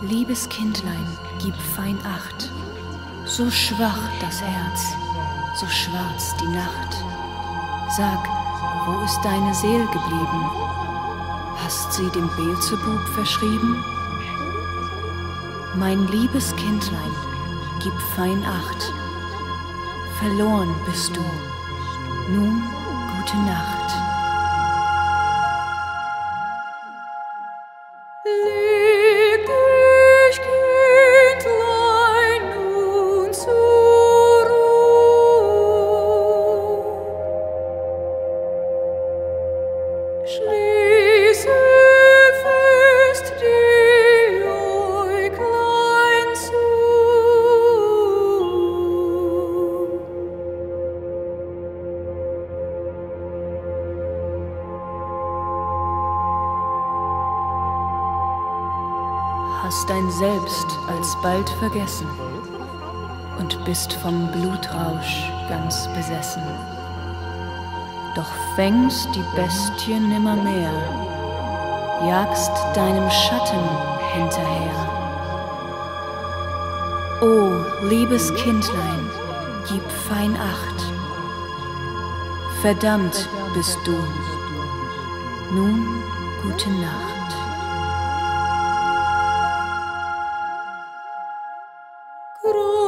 Liebes Kindlein, gib fein acht, so schwach das Herz, so schwarz die Nacht. Sag, wo ist deine Seel geblieben? Hast sie dem Beelzebub verschrieben? Mein liebes Kindlein, gib fein acht, verloren bist du, nun gute Nacht. Schließe fest die Äuglein zu. Hast dein Selbst alsbald vergessen und bist vom Blutrausch ganz besessen. Doch fängst die Bestie nimmermehr, jagst deinem Schatten hinterher. O, liebes Kindlein, gib fein acht, verdammt bist du, nun gute Nacht. Groß